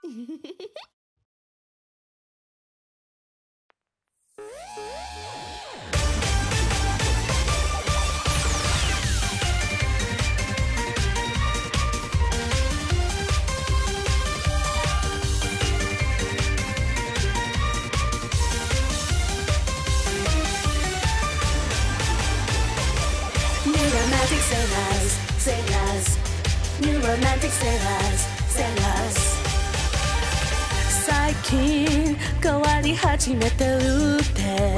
Romantic sailors, sailors, new romantic sailors, sailors 最近変わり始めてるって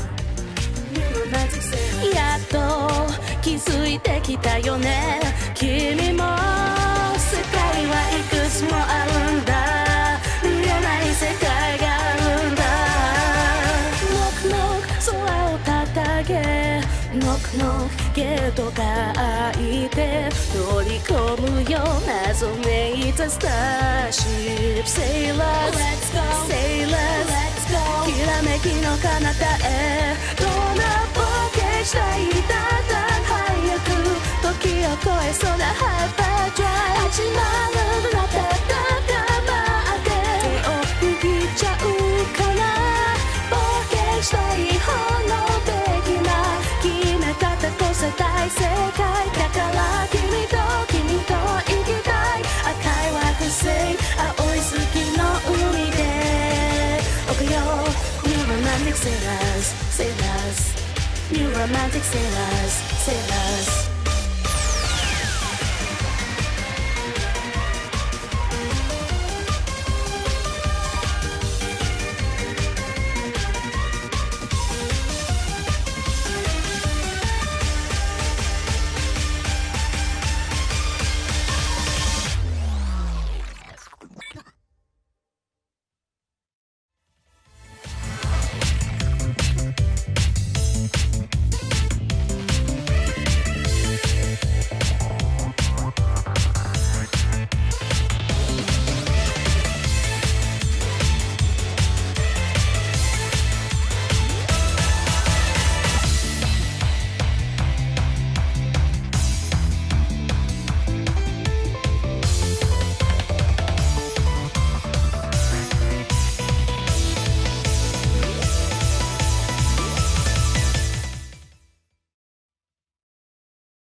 やっと気づいてきたよね君も世界はいくつもあるんだ見えない世界があるんだ Knock knock 空を叩け Knock knock ゲートが開いて乗り込むよ謎めいたスターシップ Sailors Let's go Sailors Let's go きらめきの彼方へどんな冒険したいだんだん早く時を超えそうなハイパードライ始まるラタタタまで手を握っちゃうかな冒険したいほのべきな決めたってこせたい世界だから君と行きたい赤い惑星青い月の海で泳ぐよ New romantic sailors, sailors New romantic sailors, sailors